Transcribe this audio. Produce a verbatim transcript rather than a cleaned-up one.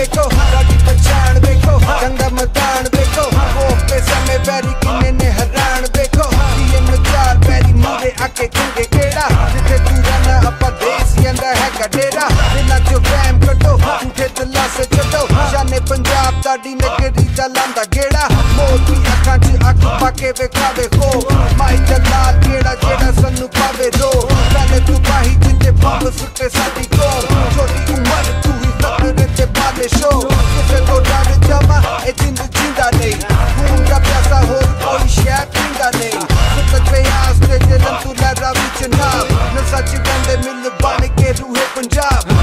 देखो रागी पहचान देखो गंदा मैदान देखो वो पे समय बैरी किन्ने ने हैरान देखो ये नचार बैरी मुझे आके खुंगे केड़ा जिथे तू रहना अपा देश यंदा है कडेरा बिना जो वैम कटो उठे दिला से चटो शाने पंजाब दाड़ी नगरी दा लांदा गेड़ा मोती अखां च अख पाके वेखावे खो माई जलाल केड़ा जेड़ा सन्नू पावे दो पहले तू पाही जिंदे बंब सुटे साडी को छोटी उम्र तू ही खतरे ते पाले शो किसे तो डर जावा ए जिंद जिंदा नहीं खून का प्यासा हो कोई शय पींदा नहीं सच पे आस ते जलन तू लहरा विच नाम न सच गंदे मिल बन के रूहे पंजाब